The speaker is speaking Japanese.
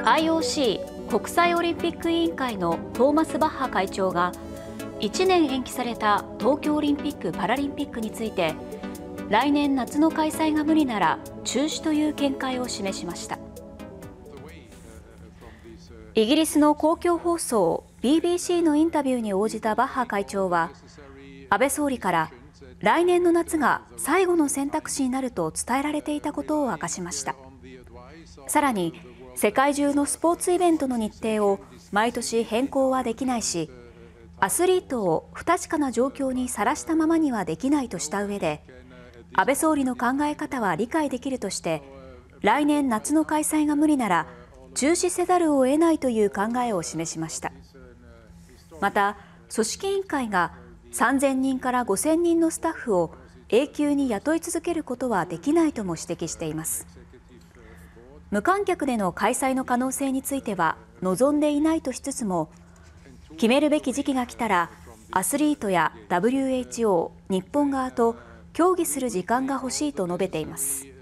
IOC 国際オリンピック委員会のトーマス・バッハ会長が1年延期された東京オリンピック・パラリンピックについて、来年夏の開催が無理なら中止という見解を示しました。イギリスの公共放送 BBC のインタビューに応じたバッハ会長は、安倍総理から来年の夏が最後の選択肢になると伝えられていたことを明かしました。さらに、世界中のスポーツイベントの日程を毎年変更はできないし、アスリートを不確かな状況にさらしたままにはできないとした上で、安倍総理の考え方は理解できるとして、来年夏の開催が無理なら中止せざるを得ないという考えを示しました。また、組織委員会が3000人から5000人のスタッフを永久に雇い続けることはできないとも指摘しています。無観客での開催の可能性については望んでいないとしつつも、決めるべき時期が来たらアスリートや WHO、日本側と協議する時間が欲しいと述べています。